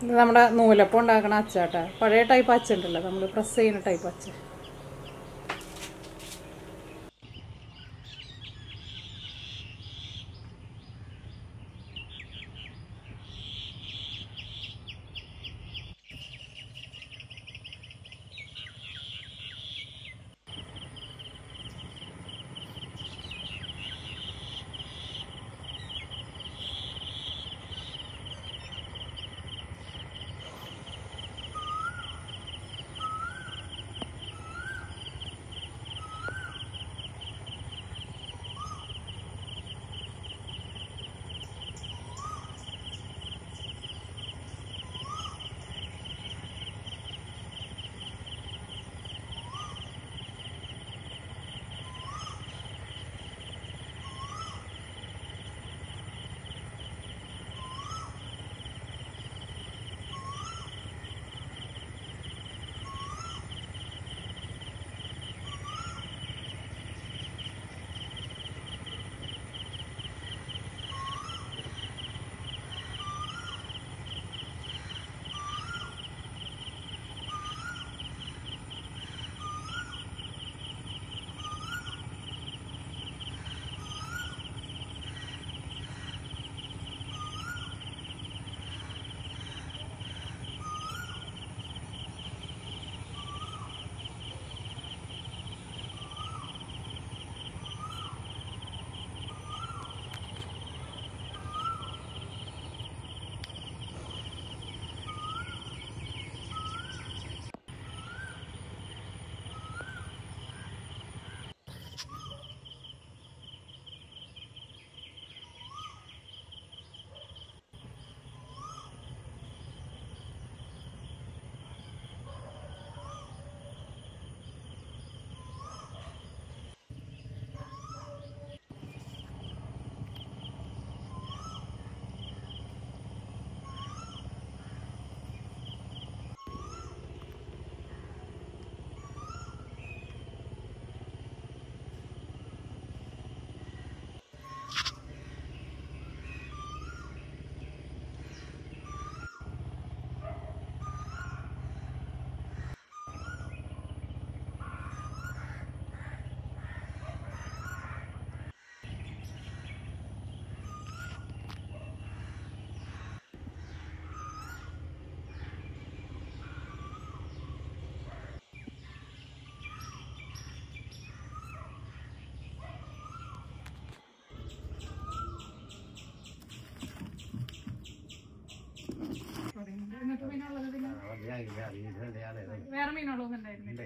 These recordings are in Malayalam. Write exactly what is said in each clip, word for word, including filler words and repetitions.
ഇത് നമ്മുടെ നൂലപ്പം ഉണ്ടാക്കണ അച്ചാട്ടാ. പഴയ ടൈപ്പ് അച്ച ഉണ്ടല്ലോ, നമ്മൾ പ്രസ് ചെയ്യുന്ന ടൈപ്പ് അച്ച. വേറെ മീനുകളൊന്നും ഉണ്ടായിരുന്നില്ല.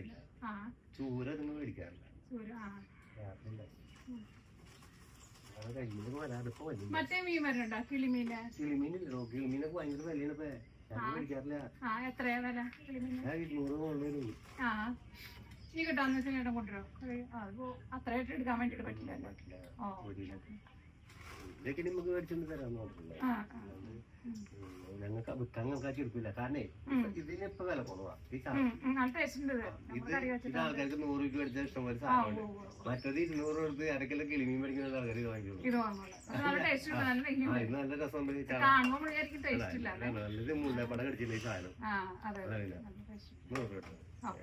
മറ്റേ മീൻ വരുന്നുണ്ടോ? കിളിമീന് എത്രയാ വില? ആ ഈ കിട്ടാന്ന് വെച്ചാൽ ചേട്ടൻ കൊണ്ടുവരും. അതിപ്പോ അത്രയായിട്ട് എടുക്കാൻ വേണ്ടിട്ട് പറ്റില്ലല്ലോ. ഞങ്ങൾക്ക് ബുദ്ധങ്ങൾക്കാക്കി എടുക്കില്ല. കാരണം ഇതിനിപ്പോ വില കുറവാ. ഇത് ആൾക്കാർക്ക് നൂറ് രൂപ അടിച്ച ഇഷ്ടം പോലെ സാധനമുണ്ട്. മറ്റത് ഇരുന്നൂറ് കൊടുത്ത് അരക്കിലോ കിളിമീൻ മേടിക്കുന്ന ആൾക്കാർ വാങ്ങിക്കുള്ളൂ. ഇത് നല്ല രസമുണ്ട്. നല്ലത് മുല്ലപ്പടം കടിച്ചില്ല ഈ സാധനം. നൂറ് രൂപ.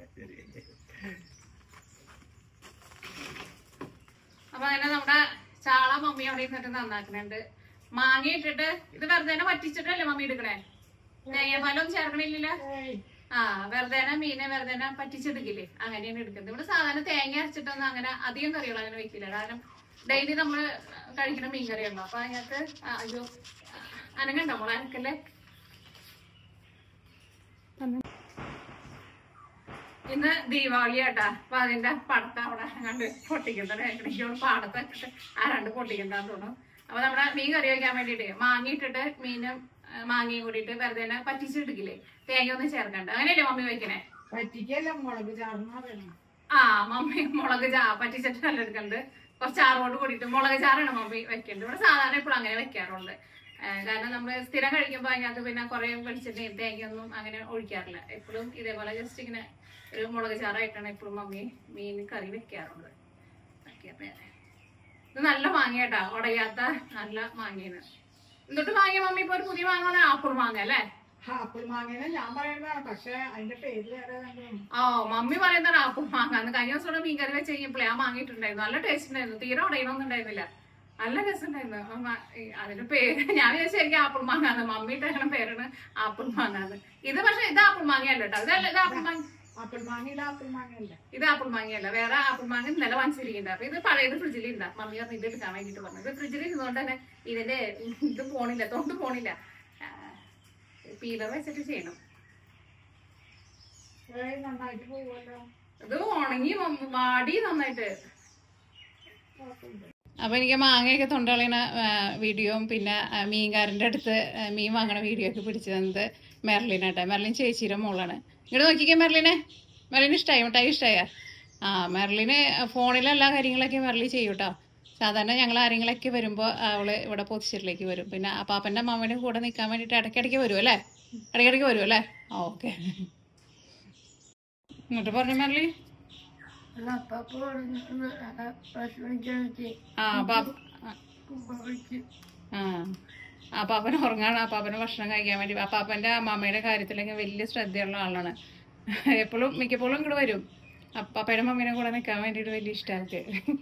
അപ്പൊ അങ്ങനെ നമ്മുടെ ചാള മമ്മി അവിടെ ഇരുന്നിട്ട് നന്നാക്കുന്നുണ്ട്. മാങ്ങ ഇട്ടിട്ട് ഇത് വെറുതെ പറ്റിച്ചിട്ടല്ലേ മമ്മി എടുക്കണേ? തേങ്ങാപ്പാലൊന്നും ചേർക്കണില്ല. ആ വെറുതെ മീനെ വെറുതെ പറ്റിച്ചെടുക്കില്ലേ? അങ്ങനെയാണ് എടുക്കുന്നത്. ഇവിടെ സാധാരണ തേങ്ങ അരച്ചിട്ടൊന്നും അങ്ങനെ അധികം കറികൾ അങ്ങനെ വെക്കില്ല. കാരണം ഡെയിലി നമ്മള് കഴിക്കുന്ന മീൻ കറിയുണ്ടോ. അപ്പൊ അതിനകത്ത് അയ്യോ അനങ്ങണ്ടോ മോളെ? അനക്കല്ലേ. ഇന്ന് ദീപാവലി ആട്ടാ. അപ്പൊ അതിന്റെ പടത്ത അവിടെ കണ്ട് പൊട്ടിക്കുന്നത് എനിക്ക് പാടത്തൊക്കെ ആരാണ്ട് പൊട്ടിക്കണ്ടെന്ന് തോന്നുന്നു. അപ്പൊ നമ്മുടെ മീൻ കറി വയ്ക്കാൻ വേണ്ടിട്ട് മാങ്ങ ഇട്ടിട്ട് മീനും മാങ്ങയും കൂടിയിട്ട് വെറുതെ പറ്റിച്ചെടുക്കില്ലേ? തേങ്ങ ഒന്നും ചേർക്കണ്ട. അങ്ങനെയല്ലേ മമ്മി വെക്കണേ? ആ മമ്മി മുളക് ചാ പറ്റിച്ചിട്ട് നല്ല എടുക്കണ്ട്. കുറച്ച് ചാറോട് കൂടിയിട്ട് മുളക് ചാറാണ് മമ്മി വെക്കേണ്ടത്. ഇവിടെ സാധാരണ എപ്പോഴും അങ്ങനെ വെക്കാറുണ്ട്. കാരണം നമ്മള് സ്ഥിരം കഴിക്കുമ്പോ അതിനകത്ത് പിന്നെ കുറെ വെളിച്ചെണ്ണയും തേങ്ങയൊന്നും അങ്ങനെ ഒഴിക്കാറില്ല. എപ്പോഴും ഇതേപോലെ ജസ്റ്റ് ഇങ്ങനെ ഒരു മുളക് ചാറായിട്ടാണ് എപ്പോഴും മമ്മി മീൻ കറി വെക്കാറുള്ളത്. ഇത് നല്ല മാങ്ങയാട്ടാ, ഉടയാത്ത നല്ല മാങ്ങയാണ്. എന്നിട്ട് മാങ്ങിയ മമ്മി ഇപ്പൊ ഒരു പുതിയ മാങ്ങ ആപ്പിൾ മാങ്ങ അല്ലേ? ആപ്പിൾ മാങ്ങേനെ ഞാൻ പറയുന്നതാണ്, പക്ഷെ അതിന്റെ പേര് വേറെ. ഓ മമ്മി പറയുന്നതാണ് ആപ്പിൾ മാങ്ങ. അന്ന് കഴിഞ്ഞ ദിവസം മീൻ കറി വെച്ച് കഴിഞ്ഞപ്പോഴേ ആ മാങ്ങിയിട്ടുണ്ടായിരുന്നു. നല്ല ടേസ്റ്റ് ഉണ്ടായിരുന്നു, തീരെ ഉടയണമൊന്നും ഉണ്ടായിരുന്നില്ല, നല്ല രസമുണ്ടായിരുന്നു. അതിന്റെ പേര് ഞാൻ വിചാരിച്ചു എനിക്ക് ആപ്പിൾ മാങ്ങാന്ന്, മമ്മിട്ട് അങ്ങനെ പേരാണ് ആപ്പിൾ മാങ്ങാന്ന്. ഇത് പക്ഷെ ഇത് ആപ്പിൾ മാങ്ങയല്ല കേട്ടോ, ഇതല്ല ഇത് ആപ്പിൾ മാങ്ങ. ആപ്പിൾ മാങ്ങയില്ല, ആപ്പിൾ മാങ്ങയല്ല, ഇത് ആപ്പിൾ മാങ്ങയല്ല, വേറെ ആപ്പിൾ മാങ്ങ ഇന്നലെ വാങ്ങിച്ചിരിക്കുന്നുണ്ട്. അപ്പൊ ഇത് പഴയത് ഫ്രിഡ്ജിലുണ്ടാ. മമ്മി പറഞ്ഞ് ഇത് എടുക്കാൻ വേണ്ടിട്ട് പറഞ്ഞു. ഇത് ഫ്രിഡ്ജിൽ ഇരുന്നുകൊണ്ട് തന്നെ ഇതിന്റെ ഇത് പോണില്ല, തൊണ്ട് പോണില്ല. പീലർ വെച്ചിട്ട് ചെയ്യണം. നന്നായിട്ട് പോവുമല്ലോ. ഇത് ഉണങ്ങി വാടി നന്നായിട്ട്. അപ്പൊ എനിക്ക് മാങ്ങയൊക്കെ തൊണ്ടളയുന്ന വീഡിയോയും പിന്നെ മീൻകാരൻ്റെ അടുത്ത് മീൻ വാങ്ങണ വീഡിയോ ഒക്കെ പിടിച്ചു തന്നത് മെർലിനാട്ടെ. മെർലിൻ ചേച്ചിയുടെ മോളാണ്. ഇങ്ങോട്ട് നോക്കിക്കേ മെർലിനെ. മെർലിന് ഇഷ്ടമായി മിഠായി ഇഷ്ടമായ? ആ മെർലിന് ഫോണിലെ എല്ലാ കാര്യങ്ങളൊക്കെ മെർലി ചെയ്യും കേട്ടോ. സാധാരണ ഞങ്ങൾ ആരെങ്കിലൊക്കെ വരുമ്പോൾ അവള് ഇവിടെ പോത്തിശ്ശേരിലേക്ക് വരും. പിന്നെ അപ്പാപ്പൻ്റെ അമ്മാവൻ്റെ കൂടെ നിൽക്കാൻ വേണ്ടിയിട്ട് ഇടയ്ക്കിടയ്ക്ക് വരും അല്ലേ? ഇടയ്ക്കിടയ്ക്ക് വരും അല്ലേ? ഓക്കെ. ഇങ്ങോട്ട് പറഞ്ഞു മെർലി. ആ അപ്പാപ്പന് ഉറങ്ങാണ്. അപ്പാപ്പന് ഭക്ഷണം കഴിക്കാൻ വേണ്ടി. അപ്പാപ്പൻ്റെ അമ്മാമ്മയുടെ കാര്യത്തിലൊക്കെ വലിയ ശ്രദ്ധയുള്ള ആളാണ്. എപ്പോഴും മിക്കപ്പോഴും ഇങ്ങോട്ട് വരും. അപ്പാപ്പയുടെ മമ്മീനെ കൂടെ നിൽക്കാൻ വേണ്ടിയിട്ട് വലിയ ഇഷ്ടമാണ്.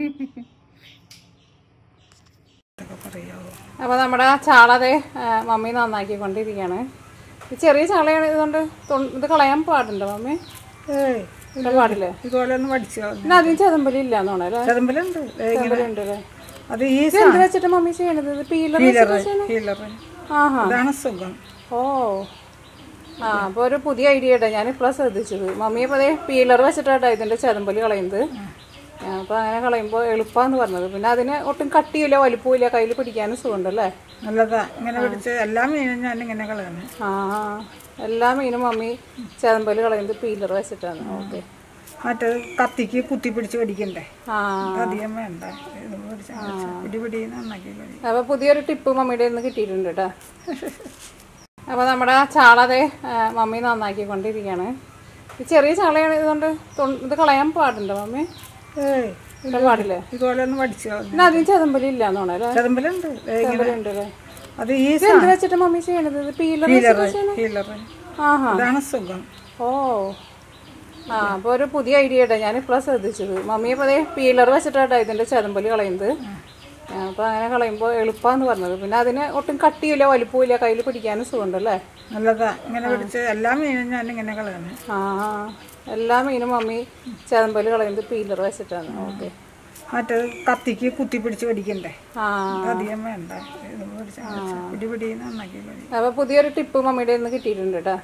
അപ്പോൾ നമ്മുടെ ചാളതെ മമ്മി നന്നാക്കിക്കൊണ്ടിരിക്കുകയാണ്. ചെറിയ ചാളയാണ്, ഇതുകൊണ്ട് ഇത് കളയാൻ പാടുണ്ടോ മമ്മി? പാടില്ലേ? ഇതുപോലെ ഒന്ന് പഠിച്ചു. പിന്നെ അധികം ചെതമ്പലി ഇല്ലാന്ന് തോന്നല്ലേ? ചെതമ്പലുണ്ട്, ചെതമ്പലുണ്ട് അല്ലേ? അത് ഈ എന്ത് വെച്ചിട്ട് മമ്മി ചെയ്യണത്? പീലർ. ആഹാ, സുഖം. ഓ ആ അപ്പൊ ഒരു പുതിയ ഐഡിയ ഇട്ടാ ഞാൻ ഇപ്പഴാ ശ്രദ്ധിച്ചത്. മമ്മി ഇപ്പൊ അതേ പീലർ വെച്ചിട്ടാ ഇതിന്റെ ചെതമ്പലി കളയുന്നത്. അപ്പൊ അങ്ങനെ കളയുമ്പോ എളുപ്പാന്ന് പറഞ്ഞത്. പിന്നെ അതിന് ഒട്ടും കട്ടിയില്ല, വലിപ്പമില്ല, കയ്യിൽ പിടിക്കാനും സുഖമുണ്ടല്ലേ? നല്ലതാ ഇങ്ങനെ പിടിച്ച്. എല്ലാ മീനും ഞാൻ ഇങ്ങനെ കളയുന്നു. ആ എല്ലാ മീനും മമ്മി ചെതമ്പല് കളയുന്നത് പീലർ വെച്ചിട്ടാണ്. ഓക്കെ. മറ്റേ കത്തിക്ക് കുത്തി പിടിച്ച് പഠിക്കണ്ടേ? ആ അധികം വേണ്ട, പിടി പിടി നന്നാക്കി. അപ്പൊ പുതിയൊരു ടിപ്പ് മമ്മിയുടെ നിന്ന് കിട്ടിയിട്ടുണ്ട് കേട്ടോ. അപ്പൊ നമ്മുടെ ചാളതെ മമ്മി നന്നാക്കിക്കൊണ്ടിരിക്കുകയാണ്. ചെറിയ ചാളയാണ്, ഇതുകൊണ്ട് ഇത് കളയാൻ പാടുണ്ടോ മമ്മി? പാടില്ലേ? ഇതുപോലെ ഒന്ന് പഠിച്ചു. പിന്നെ അധികം ചെതമ്പലി ഇല്ലാന്ന് തോന്നല്ലേ? ചെതമ്പലുണ്ട്, ചെതമ്പലുണ്ട് അല്ലേ? അത് ഈ എന്ത് വെച്ചിട്ട് മമ്മി ചെയ്യണത്? പീലർ. ആഹാ, സുഖം. ഓ ആ അപ്പൊ ഒരു പുതിയ ഐഡിയ ഇട്ടാ ഞാൻ ഇപ്പഴാ ശ്രദ്ധിച്ചത്. മമ്മി ഇപ്പൊ അതേ പീലർ വെച്ചിട്ടാ ഇതിന്റെ ചെതമ്പലി കളയുന്നത്. അപ്പൊ അങ്ങനെ കളയുമ്പോ എളുപ്പാന്ന് പറഞ്ഞത്. പിന്നെ അതിന് ഒട്ടും കട്ടിയില്ല, വലിപ്പമില്ല, കയ്യിൽ പിടിക്കാനും സുഖമുണ്ടല്ലേ? നല്ലതാ ഇങ്ങനെ പിടിച്ച്. എല്ലാ മീനും ഞാൻ ഇങ്ങനെ കളയുന്നു. ആ എല്ലാ മീനും മമ്മി ചെതമ്പല് കളയുന്നത് പീലർ വെച്ചിട്ടാണ്. ഓക്കെ. മറ്റേ കത്തിക്ക് കുത്തി പിടിച്ച് പഠിക്കണ്ടേ? ആ അധികം വേണ്ട, പിടി പിടി നന്നാക്കി. അപ്പൊ പുതിയൊരു ടിപ്പ് മമ്മിയുടെ നിന്ന് കിട്ടിയിട്ടുണ്ട് കേട്ടോ.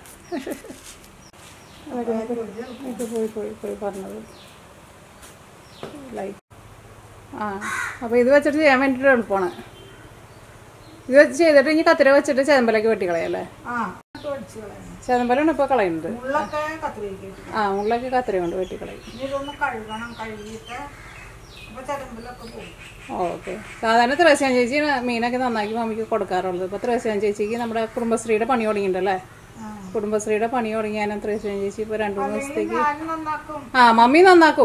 ഇത് പോയി പോയി പോയി പറഞ്ഞത് ലൈറ്റ്. ആ അപ്പൊ ഇത് വെച്ചിട്ട് ചെയ്യാൻ വേണ്ടിട്ട് എളുപ്പമാണ്. ഇത് വെച്ച് ചെയ്തിട്ട് ഇനി കത്തിര വെച്ചിട്ട് ചെതമ്പലൊക്കെ വെട്ടി കളയല്ലേ? ചെതമ്പലാണ് ഇപ്പൊ കളയുന്നത്. ആ മുള്ളൊക്കെ കത്തിര കൊണ്ട് വെട്ടി കളയും. ഓക്കെ. സാധാരണ ത്രേസ്യാൻ ചേച്ചി മീനൊക്കെ നന്നാക്കി മമ്മിക്ക് കൊടുക്കാറുള്ളത്. ഇപ്പൊ ത്രേസ്യാൻ ചേച്ചിക്ക് നമ്മുടെ കുടുംബശ്രീയുടെ പണി തുടങ്ങിയിട്ടുണ്ടല്ലേ? കുടുംബശ്രീയുടെ പണി തുടങ്ങിയാലും ത്രേസ്യാൻ ചേച്ചി ഇപ്പൊ രണ്ടു മൂന്ന് ദിവസത്തേക്ക് ആ മമ്മി നന്നാക്കും.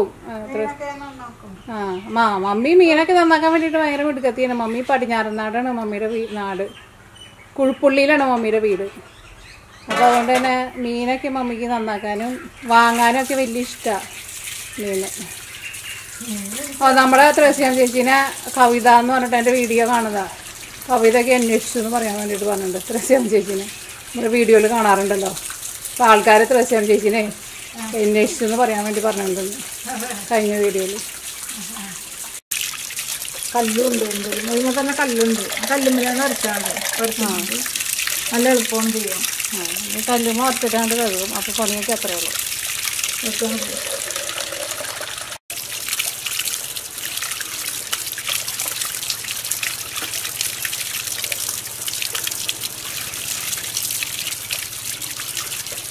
ആ മമ്മി മീനൊക്കെ നന്നാക്കാൻ വേണ്ടിയിട്ട് ഭയങ്കര മിടുക്കത്തിയാണ്. മമ്മി പടിഞ്ഞാറനാടാണ് മമ്മിയുടെ നാട്. കുഴുപ്പുള്ളിയിലാണ് മമ്മിയുടെ വീട്. അപ്പോൾ അതുകൊണ്ട് തന്നെ മീനൊക്കെ മമ്മിക്ക് നന്നാക്കാനും വാങ്ങാനും ഒക്കെ വലിയ ഇഷ്ടമാണ് മീന്. ഓ നമ്മുടെ ത്രേസ്യാൻ ചേച്ചീനെ കവിത എന്ന് പറഞ്ഞിട്ട് എൻ്റെ വീഡിയോ കാണുന്നതാണ്. കവിതയൊക്കെ അന്വേഷിച്ചു എന്ന് പറയാൻ വേണ്ടിയിട്ട് പറഞ്ഞിട്ടുണ്ട് ത്രേസ്യാൻ ചേച്ചീനെ. നമ്മുടെ വീഡിയോയിൽ കാണാറുണ്ടല്ലോ. അപ്പോൾ ആൾക്കാർ ത്രേസ്യാൻ ചേച്ചീനെ അന്വേഷിച്ചു എന്ന് പറയാൻ വേണ്ടി പറഞ്ഞിട്ടുണ്ട് കഴിഞ്ഞ വീഡിയോയിൽ. കല്ലുണ്ട്, ഇതിന് തന്നെ കല്ലുണ്ട്. കല്ലുമ്മലാണ് അരച്ചാണ്ട് നല്ല എളുപ്പവും ചെയ്യും. കല്ലുമ്മ ഒറ്റക്കാണ്ട് കഴുകും. അപ്പോൾ പണിയൊക്കെ അത്രയേ ഉള്ളൂ.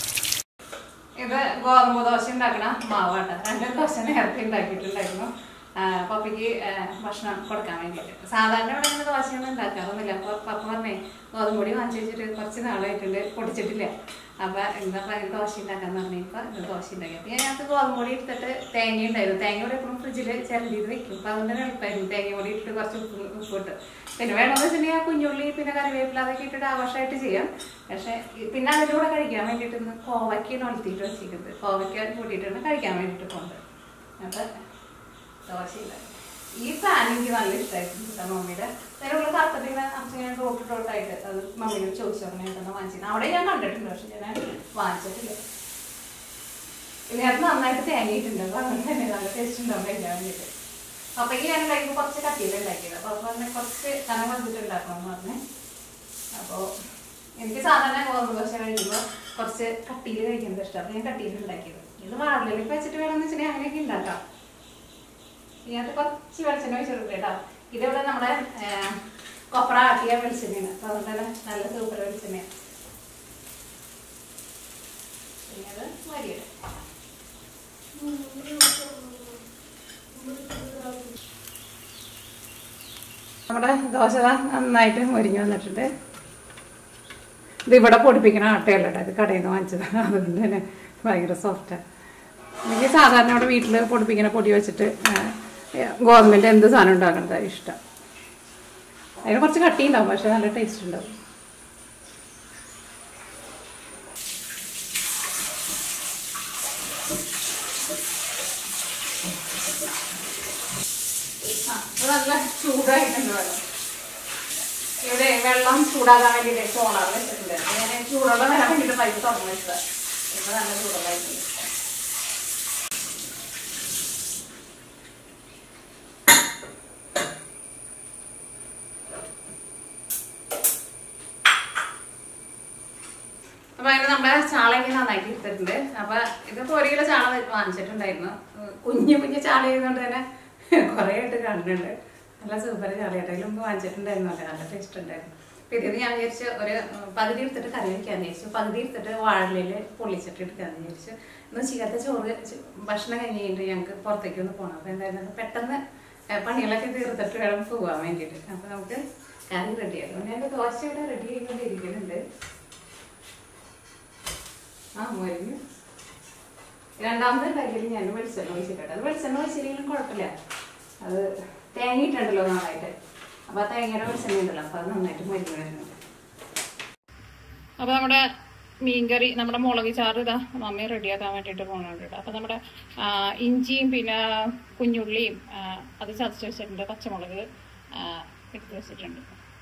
ഇത് ഗോതമ്പ് ദോശ ഉണ്ടാക്കണ മാവാണ്. രണ്ട് ദോശ നേരത്തെ ഉണ്ടാക്കിയിട്ടുണ്ടായിരുന്നു. പപ്പയ്ക്ക് ഭക്ഷണം കൊടുക്കാൻ വേണ്ടിയിട്ട്. സാധാരണ ഇവിടെ ഇങ്ങനെ ദോശയൊന്നും ഉണ്ടാക്കാറൊന്നുമില്ല. അപ്പോൾ പപ്പ പറഞ്ഞേ ഗോതമ്പ് പൊടി വാങ്ങിച്ചു വെച്ചിട്ട് കുറച്ച് നാളായിട്ടുണ്ട്, പൊടിച്ചിട്ടില്ല. അപ്പോൾ എന്താ പറയുക ദോശ ഉണ്ടാക്കാന്ന് പറഞ്ഞപ്പോൾ ഇത് ദോശ ഉണ്ടാക്കി. അപ്പോൾ അതിനകത്ത് ഗോതമ്പ് പൊടി എടുത്തിട്ട് തേങ്ങ ഉണ്ടായിരുന്നു. തേങ്ങ കൂടെ എപ്പോഴും ഫ്രിഡ്ജിൽ ചിരണ്ടിയിട്ട് വെക്കും. അപ്പോൾ അതുകൊണ്ട് എളുപ്പമായിരുന്നു. തേങ്ങ പൊടി ഇട്ടിട്ട് കുറച്ച് ഉപ്പ് ഉപ്പിട്ട് പിന്നെ വേണമെന്ന് വെച്ചിട്ടുണ്ടെങ്കിൽ ആ കുഞ്ഞുള്ളി പിന്നെ കറിവേപ്പില അതൊക്കെ ഇട്ടിട്ട് ആവശ്യമായിട്ട് ചെയ്യാം. പക്ഷേ പിന്നെ അതിൻ്റെ കൂടെ കഴിക്കാൻ വേണ്ടിയിട്ട് ഇന്ന് കോവയ്ക്കാണ് ഒലത്തിയിട്ട് വെച്ചിരിക്കുന്നത്. കോവയ്ക്ക കൂട്ടിയിട്ടാണ് കഴിക്കാൻ വേണ്ടിയിട്ട് പോകുന്നത്. അപ്പോൾ ദോശയില്ല. ഈ പാൻ എനിക്ക് നല്ല ഇഷ്ടമായിരുന്നു മമ്മിയുടെ. അതിനുള്ള കറുത്തിട്ട് അച്ഛൻ റോട്ട് റോട്ടായിട്ട് അത് മമ്മിയോട് ചോദിച്ചോണ്ടാണ് വാങ്ങിച്ചിരുന്നത്. അവിടെ ഞാൻ കണ്ടിട്ടുണ്ട്, പക്ഷെ ഞാൻ വാങ്ങിച്ചിട്ടില്ല. ഇതിനകത്ത് നന്നായിട്ട് തേങ്ങയിട്ടുണ്ട്. അപ്പോൾ അങ്ങനെ തന്നെ നല്ല ടേസ്റ്റ് ഉണ്ടാവും കഴിക്കാൻ വേണ്ടിയിട്ട്. പപ്പയ്ക്ക് ഞാൻ ഉണ്ടാക്കുമ്പോൾ കുറച്ച് കട്ടിയിൽ ഉണ്ടാക്കിയത്. അപ്പോൾ അപ്പോൾ പറഞ്ഞാൽ കുറച്ച് കനം വന്നിട്ട് ഉണ്ടാക്കണമെന്ന് പറഞ്ഞേ. അപ്പോൾ എനിക്ക് സാധാരണ ഗോതമ്പ് ദോശ കഴിക്കുമ്പോൾ കുറച്ച് കട്ടിയിൽ കഴിക്കുന്നത് ഇഷ്ടം. അപ്പോൾ ഞാൻ കട്ടിയിൽ ഉണ്ടാക്കിയത്. ഇത് വാഴയിലേക്ക് വെച്ചിട്ട് വേണമെന്ന് വെച്ചിട്ടുണ്ടെങ്കിൽ അങ്ങനെയൊക്കെ ഉണ്ടാക്കാം. ഇതിനകത്ത് കുറച്ച് വെളിച്ചെണ്ണ ഒഴിച്ച് കൊടുക്കുക കേട്ടോ. ഇതിവിടെ നമ്മുടെ കൊപ്ര ആട്ടിയ വെളിച്ചെണ്ണയാണ്. അപ്പോൾ അതുകൊണ്ട് തന്നെ നല്ല സൂപ്പർ വെളിച്ചെണ്ണയാണ്. പിന്നെ അത് മരിയിടും. നമ്മുടെ ദോശ നന്നായിട്ട് മൊരിഞ്ഞ് വന്നിട്ടുണ്ട്. ഇത് ഇവിടെ പൊടിപ്പിക്കണ ആട്ടയല്ല കേട്ടോ, ഇത് കടയിൽ നിന്ന് വാങ്ങിച്ചതാണ്. അതുകൊണ്ട് തന്നെ ഭയങ്കര സോഫ്റ്റാണ്. എനിക്ക് സാധാരണ ഇവിടെ വീട്ടിൽ പൊടിപ്പിക്കുന്ന പൊടി വെച്ചിട്ട് ഗോതമ്പിൻ്റെ എന്ത് സാധനം ഉണ്ടാക്കുന്നത് ഇഷ്ടം. അതിന് കുറച്ച് കട്ടി ഉണ്ടാവും, പക്ഷെ നല്ല ടേസ്റ്റ് ഉണ്ടാവും. നല്ല ചൂടായിട്ടുണ്ട് വെള്ളം. ഇവിടെ വെള്ളം ചൂടാകാൻ വേണ്ടിയിട്ട് ചോളാറ് വെച്ചിട്ടുണ്ട്. ഞാൻ ചൂടുള്ള വരാൻ വേണ്ടിയിട്ട് പൈപ്പ് തുറന്നു വെച്ചത്. ഇപ്പം നല്ല ചൂടുള്ളായിട്ടുണ്ട്. അപ്പൊ അതിന് നമ്മുടെ ചാളയൊക്കെ നന്നായിട്ട് എടുത്തിട്ടുണ്ട്. അപ്പൊ ഇതിപ്പോ ഒരു കിലോ ചാള വാങ്ങിച്ചിട്ടുണ്ടായിരുന്നു. കുഞ്ഞു കുഞ്ഞു ചാള ചെയ്തുകൊണ്ട് തന്നെ കുറെ ആയിട്ട് കണ്ടിട്ടുണ്ട്. നല്ല സൂപ്പർ ചാളയായിട്ട് അതിൽ മുമ്പ് വാങ്ങിച്ചിട്ടുണ്ടായിരുന്നു. അല്ലേ നല്ല ടേസ്റ്റ് ഉണ്ടായിരുന്നു. അപ്പൊ ഇതിന് ഞാൻ വിചാരിച്ചു ഒരു പകുതി എടുത്തിട്ട് കറി വയ്ക്കാന്ന് വിചാരിച്ചു. പകുതി എടുത്തിട്ട് വാഴയില് പൊള്ളിച്ചിട്ട് എടുക്കാന്ന് വിചാരിച്ചു. ഇന്ന് ഉച്ചക്കത്തെ ചോറ് ഭക്ഷണം കഴിഞ്ഞ് കഴിഞ്ഞിട്ട് ഞങ്ങൾക്ക് പുറത്തേക്ക് ഒന്ന് പോകണം. അപ്പൊ എന്തായിരുന്നു പെട്ടെന്ന് പണികളൊക്കെ തീർത്തിട്ട് വേണം പോകാൻ വേണ്ടിയിട്ട്. അപ്പൊ നമുക്ക് കറി റെഡിയാക്കും. ഞാൻ ദോശ ഇവിടെ റെഡി ചെയ്തുകൊണ്ടിരിക്കുന്നുണ്ട്. ആ മരുന്ന് രണ്ടാമത്തെ ഉണ്ടാക്കിയിട്ട് ഞാൻ വെളിച്ചെണ്ണ ഒഴിച്ചിട്ടുണ്ട്. അത് വെളിച്ചെണ്ണ ഒഴിച്ചില്ലെങ്കിലും കുഴപ്പമില്ല, അത് തേങ്ങയിട്ടുണ്ടല്ലോ നന്നായിട്ട്. അപ്പോൾ ആ തേങ്ങയുടെ വെളിച്ചെണ്ണ ഉണ്ടല്ലോ, അപ്പോൾ അത് നന്നായിട്ട് മരുന്ന് വരുന്നുണ്ട്. അപ്പോൾ നമ്മുടെ മീൻകറി, നമ്മുടെ മുളക് ചാറ് ഇതാ മമ്മി റെഡിയാക്കാൻ വേണ്ടിയിട്ട് പോകുന്നുണ്ട്. അപ്പോൾ നമ്മുടെ ഇഞ്ചിയും പിന്നെ കുഞ്ഞുള്ളിയും അത് ചതച്ച് വെച്ചിട്ടുണ്ട്. പച്ചമുളക് എടുത്ത് വെച്ചിട്ടുണ്ട്.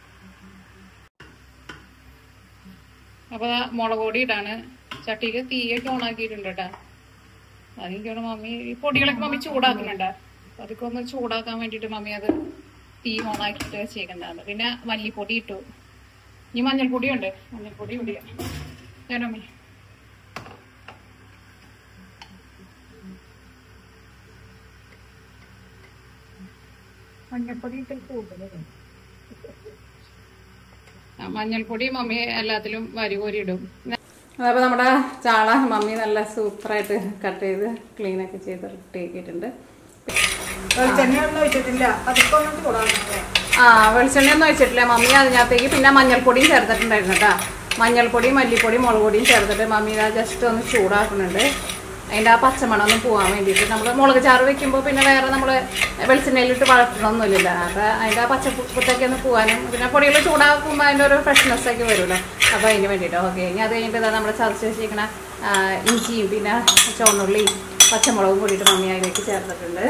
അപ്പോൾ മുളക് പൊടി ഇടാണ്. ചട്ടിയിൽ തീയൊക്കെ ഓണാക്കിയിട്ടുണ്ട് കേട്ടോ. അതെനിക്കാണ് മമ്മി ഈ പൊടികളൊക്കെ മമ്മി ചൂടാക്കുന്നുണ്ട്. അതൊക്കെ ഒന്ന് ചൂടാക്കാൻ വേണ്ടിയിട്ട് മമ്മി അത് തീ ഓണാക്കിയിട്ട് വെച്ചേക്കുന്നുണ്ട്. പിന്നെ മല്ലിപ്പൊടി ഇട്ടു. ഇനി മഞ്ഞൾപ്പൊടിയുണ്ട്, മഞ്ഞൾപ്പൊടി പൊടിയാണ് ഞാൻ മമ്മി. മഞ്ഞൾപ്പൊടി മഞ്ഞൾപ്പൊടി മമ്മി എല്ലാത്തിലും വരി കോരി ഇടും. അതപ്പോൾ നമ്മുടെ ചാള മമ്മി നല്ല സൂപ്പറായിട്ട് കട്ട് ചെയ്ത് ക്ലീനൊക്കെ ചെയ്ത് റെഡിയാക്കിയിട്ടുണ്ട്. ആ വെളിച്ചെണ്ണയൊന്നും ഒഴിച്ചിട്ടില്ല മമ്മി. അതിനകത്തേക്ക് പിന്നെ മഞ്ഞൾപ്പൊടിയും ചേർത്തിട്ടുണ്ടായിരുന്നു കേട്ടോ. മഞ്ഞൾപ്പൊടി, മല്ലിപ്പൊടി, മുളക് പൊടിയും ചേർത്തിട്ട് മമ്മി ജസ്റ്റ് ഒന്ന് ചൂടാക്കുന്നുണ്ട്. അതിൻ്റെ ആ പച്ചമണം ഒന്ന് പോകാൻ വേണ്ടിയിട്ട്. നമ്മൾ മുളക് ചാറ് വെക്കുമ്പോൾ പിന്നെ വേറെ നമ്മൾ വെളിച്ചെണ്ണയിലിട്ട് വഴറ്റണമൊന്നുമില്ല. അപ്പോൾ അതിൻ്റെ ആ പച്ചപ്പുത്തൊക്കെ ഒന്ന് പോകാനും പിന്നെ പൊടികൾ ചൂടാക്കുമ്പോൾ അതിൻ്റെ ഒരു ഫ്രഷ്നെസ് ഒക്കെ വരുമല്ലോ. അപ്പോൾ അതിന് വേണ്ടിയിട്ട് ഓക്കെ. ഇനി അത് കഴിഞ്ഞിട്ട് ഇതാ നമ്മൾ ചതച്ച് വെച്ചിരിക്കണ ഇഞ്ചിയും പിന്നെ ചുവന്നുള്ളിയും പച്ചമുളകും കൂടിയിട്ട് മമ്മി അതിലേക്ക് ചേർത്തിട്ടുണ്ട്.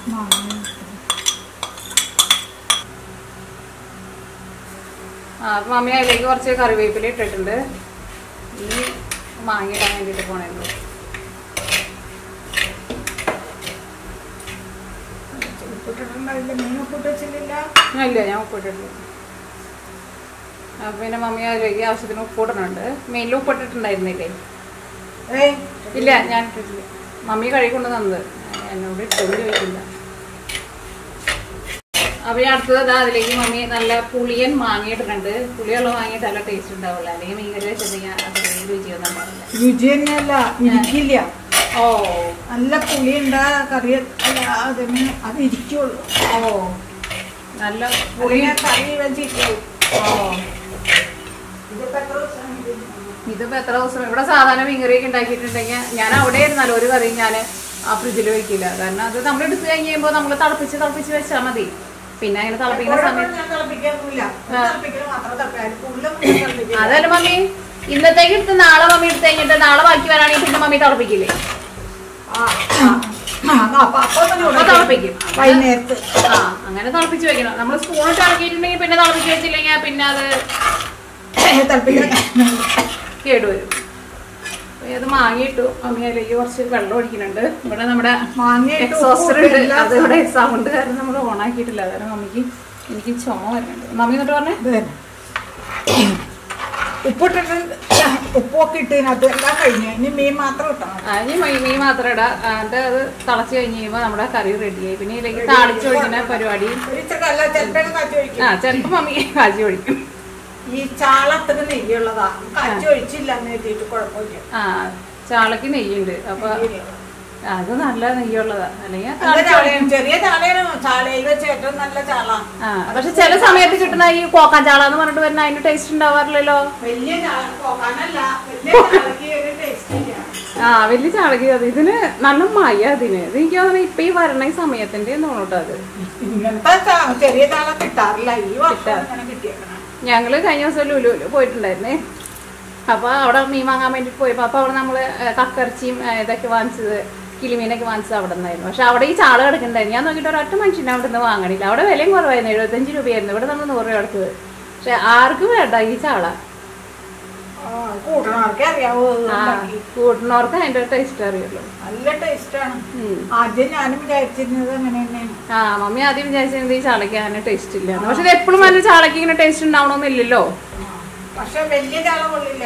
ആ അപ്പം മമ്മി അതിലേക്ക് കുറച്ച് കറിവേപ്പില ഇട്ടിട്ടുണ്ട്. ഇനി മാങ്ങിയിടാൻ വേണ്ടിയിട്ട് പോകണമല്ലോ. ഇല്ല ഞാൻ ഉപ്പിട്ടിട്ടില്ല. പിന്നെ മമ്മി അതിലേക്ക് ആവശ്യത്തിന് ഉപ്പിടുന്നുണ്ട്. മെയിനിൽ ഉപ്പിട്ടിട്ടുണ്ടായിരുന്നില്ലേ? ഇല്ല ഞാൻ ഇട്ടിട്ടില്ല. മമ്മി കഴുകിക്കൊണ്ട് തന്നത് എന്നോട് ഇട്ടൊന്നും ചോദിക്കില്ല. അപ്പോൾ അടുത്തത് അതിലേക്ക് മമ്മി നല്ല പുളിയൻ മാങ്ങിയിട്ടുണ്ട്. പുളിയുള്ള മാങ്ങിയിട്ട് നല്ല ടേസ്റ്റ് ഉണ്ടാവില്ല. അല്ലെങ്കിൽ മീൻ കറി വെച്ചിട്ടുണ്ടെങ്കിൽ അത്രയും രുചിയൊന്നും ഉണ്ടാവില്ല. രുചി തന്നെയല്ല, ഇരിക്കില്ല. ഓ നല്ല പുളിയുണ്ട് കറി അല്ല അതിന് അത് ഇരിക്കുള്ളൂ. ഓ നല്ല പുളി പുളിയെ കറി വെച്ചിരിക്കും. ഓ ഇതിപ്പോ എത്ര ദിവസം ഇവിടെ സാധാരണ മീൻകറിയൊക്കെ ഉണ്ടാക്കിയിട്ടുണ്ടെങ്കിൽ ഞാൻ അവിടെ ആയിരുന്നല്ലോ ഒരു കറിയും ഞാൻ ആ ഫ്രിഡ്ജിൽ വെക്കില്ല. കാരണം അത് നമ്മൾ എടുത്തു കഴിയുമ്പോൾ നമ്മൾ തിളപ്പിച്ച് തിളപ്പിച്ച് വെച്ചാൽ മതി. പിന്നെ അങ്ങനെ തിളപ്പിക്കുന്ന സമയത്ത് അതല്ല മമ്മി ഇന്നത്തേക്ക് എടുത്ത് നാളെ മമ്മി എടുത്ത് കഴിഞ്ഞിട്ട് നാളെ ബാക്കി വരാണെങ്കിൽ പിന്നെ മമ്മി തിളപ്പിക്കില്ലേ? തിളപ്പിക്കും വൈകുന്നേരത്ത്. ആ അങ്ങനെ തിളപ്പിച്ച് വെക്കണം. നമ്മൾ സ്പൂണിട്ട് ഇറക്കിയിട്ടുണ്ടെങ്കിൽ പിന്നെ തിളപ്പിച്ച് വെച്ചില്ലെങ്കിൽ പിന്നെ അത് കേടുവരും. അത് മാങ്ങിയിട്ടു മമ്മി അതിലേക്ക് കുറച്ച് വെള്ളം ഒഴിക്കുന്നുണ്ട്. ഇവിടെ നമ്മുടെ എക്സോസ്റ്റർ ഉണ്ട്. അത് ഇവിടെ സൗണ്ട് കാരണം നമ്മൾ ഓൺ ആക്കിയിട്ടില്ല. കാരണം മമ്മിക്ക് എനിക്ക് ചുമ വരുന്നുണ്ട്. മമ്മി എന്നിട്ട് പറഞ്ഞേ ഉപ്പിട്ടിട്ട് ഉപ്പൊക്കെ ഇട്ടതിനകത്ത് എല്ലാം കഴിഞ്ഞു. ഇനി മീൻ മാത്രം ഇട്ടാൽ ഇനി മീൻ മാത്രം ഇടാം. എന്നിട്ട് അത് തിളച്ച് കഴിഞ്ഞ് കഴിയുമ്പോൾ നമ്മുടെ കറി റെഡിയായി. പിന്നെ ഇതിലേക്ക് താളിച്ച് ഒഴിക്കുന്ന പരിപാടി ആ ചിലപ്പോൾ മമ്മി കാച്ചി ഒഴിക്കും. ഈ ചാളത്തിന് നെയ്യുള്ളതാ കാച്ചി ഒഴിച്ചില്ല എന്ന് എഴുതിയിട്ട് കുഴപ്പമില്ല. ആ ചാളക്ക് നെയ്യുണ്ട്. അപ്പൊ അത് നല്ല നെയ്യുള്ളതാ. അല്ലെങ്കിൽ ചെറിയ ചാളയാണ് ചാളയിൽ വെച്ച് ഏറ്റവും നല്ല ചാള. ആ പക്ഷെ ചില സമയത്ത് കിട്ടുന്ന ഈ കോക്കാൻ ചാള എന്ന് പറഞ്ഞിട്ട് വരുന്ന അതിന്റെ ടേസ്റ്റ് ഉണ്ടാവാറില്ലല്ലോ. വലിയ ചാള കോക്കാനല്ല, വലിയ ചാളക്ക് ഒരു ടേസ്റ്റ് ഇല്ല. ആ വലിയ ചാളക്ക് അത് ഇതിന് നല്ല മയ അതിന്. ഇത് എനിക്ക് തോന്നുന്നു ഇപ്പൊ ഈ വരണ ഈ സമയത്തിന്റെ തോന്നട്ടോ അത്. ഇങ്ങനത്തെ ചെറിയ ചാള കിട്ടാറില്ല. ഈ വർഷം കിട്ടിയേക്കണം. ഞങ്ങള് കഴിഞ്ഞ ദിവസം ലുലുവില് പോയിട്ടുണ്ടായിരുന്നേ. അപ്പൊ അവിടെ മീൻ വാങ്ങാൻ വേണ്ടിട്ട് പോയപ്പോ അപ്പൊ അവിടെ നമ്മള് കക്കറച്ചിയും ഇതൊക്കെ വാങ്ങിച്ചത് കിളിമീനൊക്കെ വാങ്ങിച്ചത് അവിടെ നിന്നായിരുന്നു. പക്ഷെ അവിടെ ഈ ചാള കിടക്കുന്നുണ്ടായിരുന്നു. ഞാൻ നോക്കിയിട്ട് ഒരൊറ്റ മനുഷ്യനെ അവിടെ നിന്ന് വാങ്ങണില്ല. അവിടെ വിലയും കുറവായിരുന്നു. എഴുപത്തഞ്ച് രൂപയായിരുന്നു. ഇവിടെ നമ്മൾ നൂറ് രൂപ എടുത്തത്. പക്ഷെ ആർക്കും വേണ്ട ഈ ചാള. കൂട്ടണവർക്ക് അറിയാവോ? കൂട്ടുന്നവർക്ക് അതിന്റെ ടേസ്റ്റ് അറിയുള്ളൂ. നല്ല ടേസ്റ്റാണ്. ആദ്യം ഞാനും വിചാരിച്ചിരുന്നത് അങ്ങനെ തന്നെയാണ്. ആ മമ്മി ആദ്യം വിചാരിച്ചിരുന്നത് ഈ ചാളയ്ക്ക് അങ്ങനെ ടേസ്റ്റ് ഇല്ല. പക്ഷെ ഇത് എപ്പോഴും നല്ല ചാളയ്ക്ക് ഇങ്ങനെ ടേസ്റ്റ് ഉണ്ടാവണമെന്നില്ലല്ലോ. പക്ഷെ വലിയ ചാള കൊള്ളില്ല.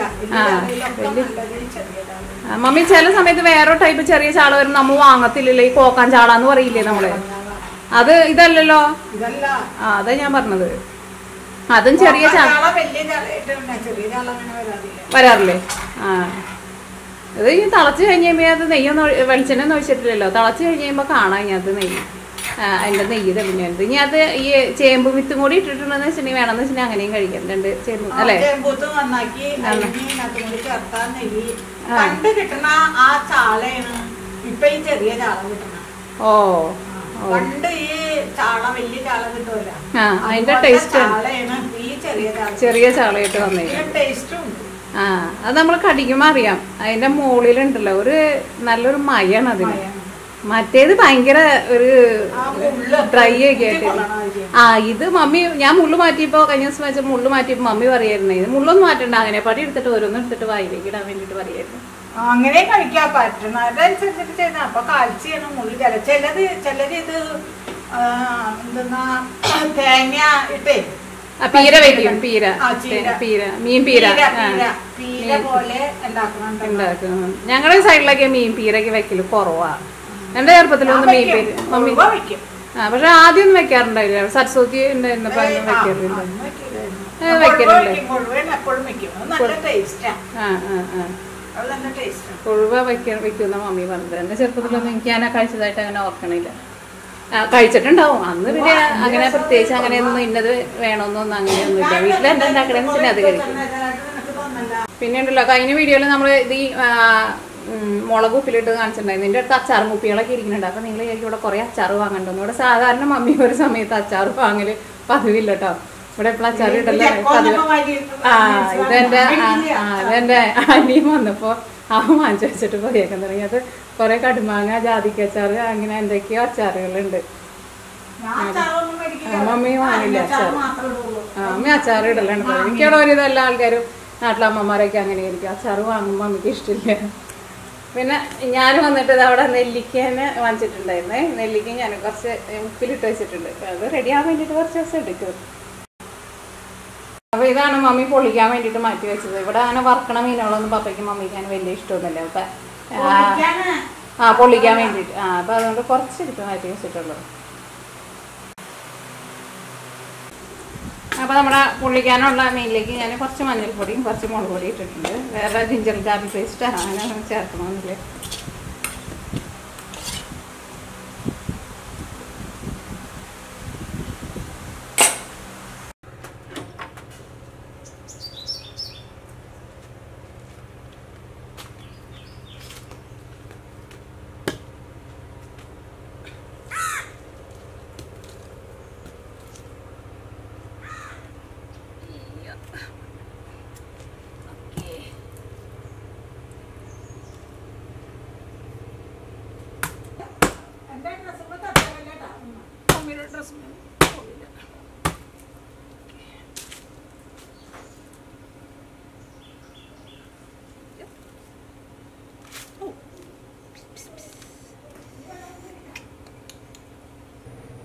മമ്മി ചില സമയത്ത് വേറെ ടൈപ്പ് ചെറിയ ചാള വരും നമ്മൾ വാങ്ങത്തില്ലല്ലോ. ഈ കോക്കാൻ ചാള എന്ന് പറയില്ലേ നമ്മള്. അത് ഇതല്ലല്ലോ. ഇതല്ല. ആ അതാ ഞാൻ പറഞ്ഞത്. അതും ചെറിയ ചാള വരാറില്ലേ? ആ ഇത് ഈ തിളച്ച് കഴിഞ്ഞ് കഴിയുമ്പോൾ അത് നെയ്യൊന്നും വെളിച്ചെണ്ണ ഒന്നും ഒഴിച്ചിട്ടില്ലല്ലോ. തിളച്ച് കഴിഞ്ഞ് കഴിയുമ്പോൾ കാണാം ഇതിനകത്ത് നെയ്യ്. അതിന്റെ നെയ്യ് തെളിഞ്ഞത്. ഇനി അത് ഈ ചേമ്പ് വിത്തും കൂടി ഇട്ടിട്ടുണ്ടെന്ന് വെച്ചിട്ടുണ്ടെങ്കിൽ വേണമെന്ന് വെച്ചിട്ടുണ്ടെങ്കിൽ അങ്ങനെയും കഴിക്കാം. രണ്ട് ചേമ്പ് അല്ലേ? പണ്ട് കിട്ടണ ആ ചാളയാണ് ഇപ്പൊ ഈ ചെറിയ ചാള കിട്ടണ. ഓ പണ്ട് ഈ ചാള വലിയ ചാള കിട്ടൂല. ആ അതിന്റെ ടേസ്റ്റ് ഈ ചെറിയ ചെറിയ ചാളയായിട്ട് വന്നേക്കും. ടേസ്റ്റും. ആ അത് നമ്മൾ കടിക്കുമ്പോ അറിയാം. അതിന്റെ മുകളിലുണ്ടല്ലോ ഒരു നല്ലൊരു മയാണ് അതിന്. മറ്റേത് ഭയങ്കര ഒരു ഡ്രൈ ഒക്കെ ആയിട്ട്. ആ ഇത് മമ്മി ഞാൻ മുള്ളു മാറ്റിയപ്പോ കഴിഞ്ഞ ദിവസം വെച്ച മുള്ളു മാറ്റിയപ്പോ മമ്മി പറയായിരുന്നു ഇത് മുള്ളൊന്നും മാറ്റണ്ട അങ്ങനെ പടി എടുത്തിട്ട് ഓരോന്നും എടുത്തിട്ട് വായിലേക്ക് ഇടാൻ വേണ്ടിട്ട് പറയായിരുന്നു. അങ്ങനെ കഴിക്കാൻ പറ്റുന്ന അതനുസരിച്ചിട്ട് ചെയ്യുന്ന. അപ്പൊ കാൽസ്യാണ് മുള്ളു. ചില ചിലത് ചിലര് ഇത് എന്തെന്നാ തേങ്ങ ഇട്ടേ പീര വെക്കും. പീര പീര മീൻ പീര പീര പോലെ ഉണ്ടാക്കണം. ഞങ്ങളുടെ സൈഡിലൊക്കെ മീൻ പീരൊക്കെ വെക്കല് കുറവാ. എന്റെ ചെറുപ്പത്തിലൊന്നും മീൻ പീര മമ്മി ആ പക്ഷെ ആദ്യം ഒന്നും വെക്കാറുണ്ടായില്ല. സരസ്വതി ഉണ്ടായിരുന്നപ്പോ വെക്കാറില്ല. വെക്കലുണ്ട്. ആ ആ ആ കൊഴുവ വെക്ക വെക്കുന്ന മമ്മി പറഞ്ഞത്. എന്റെ ചെറുപ്പത്തിലൊന്നും എനിക്ക് ഞാൻ കഴിച്ചതായിട്ട് അങ്ങനെ ഓർക്കണില്ല. കഴിച്ചിട്ടുണ്ടാവും അന്ന്. പിന്നെ അങ്ങനെ പ്രത്യേകിച്ച് അങ്ങനെയൊന്നും ഇന്നത് വേണമെന്നൊന്നും അങ്ങനെയൊന്നുമില്ല. വീട്ടിൽ എന്താ ഉണ്ടാക്കണമെന്ന് വെച്ചാൽ അത് കഴിക്കും. പിന്നെ ഉണ്ടല്ലോ കഴിഞ്ഞ വീഡിയോയിൽ നമ്മൾ ഇത് ഈ മുളക് ഉപ്പിലിട്ട് കാണിച്ചിട്ടുണ്ടായിരുന്നു. എൻ്റെ അടുത്ത് അച്ചാറും കുപ്പികളൊക്കെ ഇരിക്കുന്നുണ്ട്. അപ്പൊ നിങ്ങൾ എനിക്ക് ഇവിടെ കുറെ അച്ചാറ് വാങ്ങണ്ടെന്ന്. ഇവിടെ സാധാരണ മമ്മി ഒരു സമയത്ത് അച്ചാറ് വാങ്ങല് പതിവില്ല കേട്ടോ. ഇവിടെ എപ്പോഴും അച്ചാറ് ഇട്ടല്ലോ പതിവ്. ആ ഇതെന്റെ ആ ഇതെന്റെ അനിയും വന്നപ്പോ ആ വാങ്ങിച്ചു വെച്ചിട്ട് പോയേക്കാൻ തുടങ്ങി. അത് കുറെ കടുമാങ്ങ ജാതിക്കച്ചാറ് അങ്ങനെ എന്തൊക്കെയോ അച്ചാറുകളുണ്ട്. മമ്മി വാങ്ങില്ല അച്ചാറ്. ആ മമ്മി അച്ചാറ് ഇടലാണ്. എനിക്കവിടെ ഒരു ഇതെല്ലാ ആൾക്കാരും നാട്ടിലമ്മമാരൊക്കെ അങ്ങനെ ആയിരിക്കും. അച്ചാറ് വാങ്ങുമ്പോൾ മമ്മിക്ക് ഇഷ്ടമില്ല. പിന്നെ ഞാൻ വന്നിട്ട് ഇത് അവിടെ നെല്ലിക്കേനെ വാങ്ങിച്ചിട്ടുണ്ടായിരുന്നേ. നെല്ലിക്ക ഞാൻ കുറച്ച് ഉപ്പിലിട്ട് വെച്ചിട്ടുണ്ട്. അത് റെഡിയാകാൻ വേണ്ടിയിട്ട് കുറച്ച് ദിവസം എടുക്കും. അപ്പൊ ഇതാണ് മമ്മി പൊള്ളിക്കാൻ വേണ്ടിട്ട് മാറ്റി വെച്ചത്. ഇവിടെ അങ്ങനെ വറക്കണ മീനുകളൊന്നും പപ്പയ്ക്കും മമ്മിക്ക് അങ്ങനെ വലിയ ഇഷ്ടമൊന്നുമില്ല. അപ്പൊ ആ പൊള്ളിക്കാൻ വേണ്ടിട്ട് ആ അപ്പൊ അതുകൊണ്ട് കുറച്ചെടുത്ത് മാറ്റി വെച്ചിട്ടുള്ളൂ. അപ്പൊ നമ്മുടെ പൊള്ളിക്കാനുള്ള മീനിലേക്ക് ഞാൻ കുറച്ച് മഞ്ഞൾപ്പൊടിയും കുറച്ച് മുളക് പൊടി ഇട്ടിട്ടുണ്ട്. വേറെ ജിഞ്ചർ ഗാർലിക് പേസ്റ്റ് അങ്ങനെ ചേർക്കണമെന്നില്ലേ.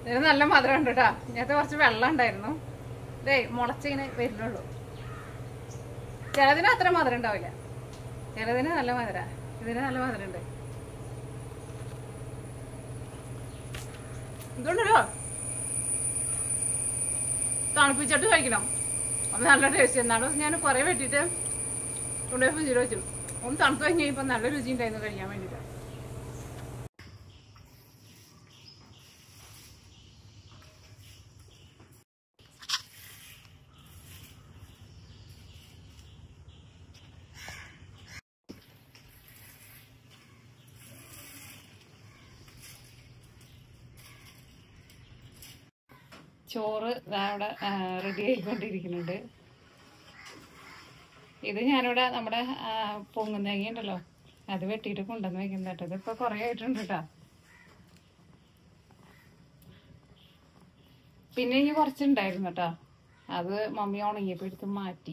ഇതിന് നല്ല മധുരം ഉണ്ട് കേട്ടോ. ഇങ്ങനത്തെ കുറച്ച് വെള്ളം ഉണ്ടായിരുന്നു. ഇതേ മുളച്ചിങ്ങനെ വരുന്നുള്ളൂ. ചിലതിന് അത്ര മധുരം ഉണ്ടാവില്ല, ചിലതിന് നല്ല മധുര. ഇതിന് നല്ല മധുരം ഉണ്ട്. ഇതുണ്ടല്ലോ തണുപ്പിച്ചിട്ട് കഴിക്കണം. അത് നല്ല ടേസ്റ്റ്. എന്നാലും ഞാൻ കുറെ വെട്ടിയിട്ട് കൊണ്ടുപോയി ഫ്രിഡ്ജിൽ വെച്ചു. ഒന്ന് തണുത്ത് കഴിഞ്ഞ് കഴിഞ്ഞപ്പോൾ നല്ല രുചി ഉണ്ടായിരുന്നു കഴിക്കാൻ വേണ്ടിയിട്ട്. ചോറ് അവിടെ റെഡി ആയിക്കൊണ്ടിരിക്കുന്നുണ്ട്. ഇത് ഞാനിവിടെ നമ്മുടെ പൊങ്ങും തേങ്ങ ഉണ്ടല്ലോ അത് വെട്ടിയിട്ട് കൊണ്ടുവന്ന് വെക്കുന്ന കേട്ടോ. ഇതിപ്പോ കുറെ ആയിട്ടുണ്ട് കേട്ടോ. പിന്നെ ഇനി കുറച്ചുണ്ടായിരുന്നു കേട്ടോ. അത് മമ്മി ഉണങ്ങിയപ്പോ എടുത്ത് മാറ്റി.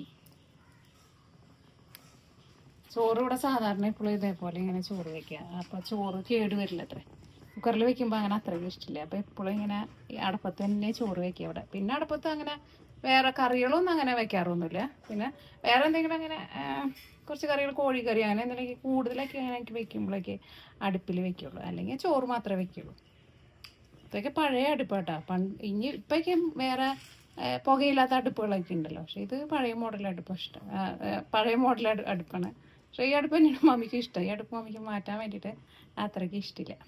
ചോറ് ഇവിടെ സാധാരണ എപ്പോഴും ഇതേപോലെ ഇങ്ങനെ ചോറ് വെക്കുക. അപ്പൊ ചോറ് കേട് വരില്ല അത്ര. കുക്കറിൽ വെക്കുമ്പോൾ അങ്ങനെ അത്രയ്ക്ക് ഇഷ്ടമില്ല. അപ്പോൾ എപ്പോഴും ഇങ്ങനെ അടപ്പത്ത് തന്നെ ചോറ് വെക്കുക ഇവിടെ. പിന്നെ അടപ്പത്ത് അങ്ങനെ വേറെ കറികളൊന്നും അങ്ങനെ വെക്കാറൊന്നുമില്ല. പിന്നെ വേറെ എന്തെങ്കിലും അങ്ങനെ കുറച്ച് കറികൾ, കോഴിക്കറി അങ്ങനെ എന്തെങ്കിലും കൂടുതലൊക്കെ അങ്ങനെ എനിക്ക് വെക്കുമ്പോഴേക്ക് അടുപ്പിൽ വെക്കുള്ളൂ. അല്ലെങ്കിൽ ചോറ് മാത്രമേ വെക്കുള്ളൂ. ഇതൊക്കെ പഴയ അടുപ്പാട്ടാ. പണ്ട് ഇനി ഇപ്പൊക്കെ വേറെ പുകയില്ലാത്ത അടുപ്പുകളൊക്കെ ഉണ്ടല്ലോ. പക്ഷെ ഇത് പഴയ മോഡൽ അടുപ്പാണ് ഇഷ്ടം. പഴയ മോഡൽ അടുപ്പാണ്. പക്ഷെ ഈ അടുപ്പ് തന്നെയാണ് മമ്മിക്ക് ഇഷ്ടം. ഈ അടുപ്പ് മമ്മിക്ക് മാറ്റാൻ വേണ്ടിയിട്ട് അത്രയ്ക്ക് ഇഷ്ടമില്ല.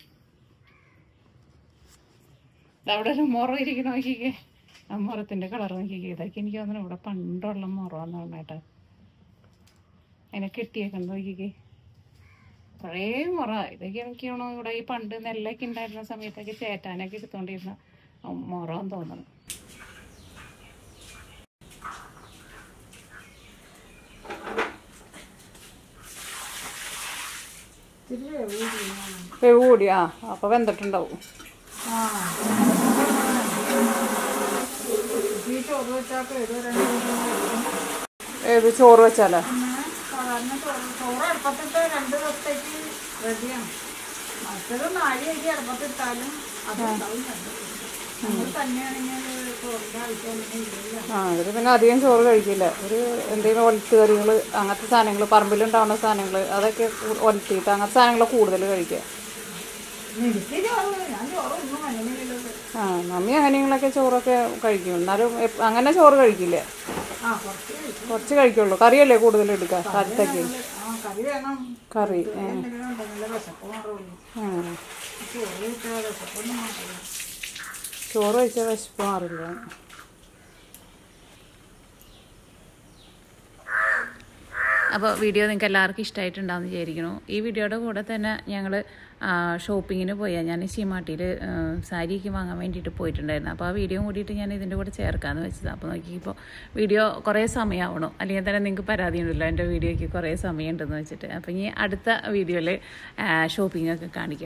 അവിടെ ഒരു മുറ ഇരിക്കണ നോക്കിക്കേ. ആ മുറത്തിന്റെ കളർ നോക്കിക്കേ. ഇതൊക്കെ എനിക്ക് തോന്നുന്നു ഇവിടെ പണ്ടുള്ള മുറന്ന് പറഞ്ഞേട്ടാ. അതിനെ കെട്ടിയേക്കണം നോക്കിക്കേ. പഴയ മുറ. ഇതൊക്കെ എനിക്ക് തോന്നുന്നു ഇവിടെ ഈ പണ്ട് നെല്ലൊക്കെ ഉണ്ടായിരുന്ന സമയത്തൊക്കെ ചേറ്റാനൊക്കെ എടുത്തോണ്ടിരുന്ന മുറന്ന് തോന്നുന്നു. വേവ് കൂടിയാ അപ്പൊ വെന്തിട്ടുണ്ടാവും. ഏത് ചോറ് വെച്ചാലോ? ചോറ് അടുപ്പത്തിട്ട് രണ്ട് ദിവസത്തേക്ക് റെഡിയാണ്. മറ്റത് നാല് അരി അടുപ്പത്തിട്ടാലും അതുണ്ടാവും. തന്നെയാണെങ്കിൽ ചോറിന്റെ ആവശ്യം. ആ ഇവര് പിന്നെ അധികം ചോറ് കഴിക്കില്ല. ഒരു എന്തെങ്കിലും ഒലത്ത് കറികൾ അങ്ങനത്തെ സാധനങ്ങൾ, പറമ്പിലുണ്ടാവുന്ന സാധനങ്ങൾ അതൊക്കെ ഒലത്തിയിട്ട് അങ്ങനത്തെ സാധനങ്ങൾ കൂടുതൽ കഴിക്കുക. ആ മമ്മി അങ്ങനെയൊക്കെ ചോറൊക്കെ കഴിക്കും. എന്നാലും അങ്ങനെ ചോറ് കഴിക്കില്ല. കുറച്ച് കഴിക്കുള്ളൂ. കറിയല്ലേ കൂടുതൽ എടുക്കുക കാലത്തേക്ക്. കറി ചോറ് കഴിച്ചാൽ വിശപ്പ് മാറില്ല. അപ്പോൾ വീഡിയോ നിങ്ങൾക്ക് എല്ലാവർക്കും ഇഷ്ടമായിട്ടുണ്ടാകുമെന്ന് വിചാരിക്കുന്നു. ഈ വീഡിയോയുടെ കൂടെ തന്നെ ഞങ്ങൾ ഷോപ്പിങ്ങിന് പോയാൽ ഞാൻ ശീമാട്ടിയിൽ സാരിയൊക്കെ വാങ്ങാൻ വേണ്ടിയിട്ട് പോയിട്ടുണ്ടായിരുന്നു. അപ്പോൾ ആ വീഡിയോ കൂടിയിട്ട് ഞാൻ ഇതിൻ്റെ കൂടെ ചേർക്കാമെന്ന് വെച്ചത്. അപ്പോൾ നോക്കിയപ്പോൾ വീഡിയോ കുറേ സമയമാവണം. അല്ലെങ്കിൽ തന്നെ നിങ്ങൾക്ക് പരാതി ഉണ്ടല്ലോ എൻ്റെ വീഡിയോയ്ക്ക് കുറേ സമയം ഉണ്ടെന്ന് വെച്ചിട്ട്. അപ്പോൾ ഇനി അടുത്ത വീഡിയോയിൽ ഷോപ്പിങ്ങൊക്കെ കാണിക്കാം.